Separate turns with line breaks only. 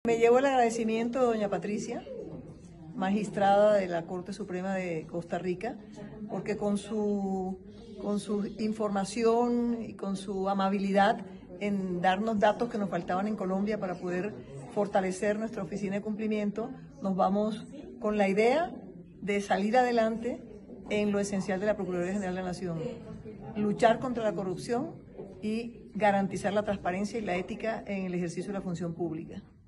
Me llevo el agradecimiento de doña Patricia, magistrada de la Corte Suprema de Costa Rica, porque con su información y con su amabilidad en darnos datos que nos faltaban en Colombia para poder fortalecer nuestra oficina de cumplimiento, nos vamos con la idea de salir adelante en lo esencial de la Procuraduría General de la Nación, luchar contra la corrupción y garantizar la transparencia y la ética en el ejercicio de la función pública.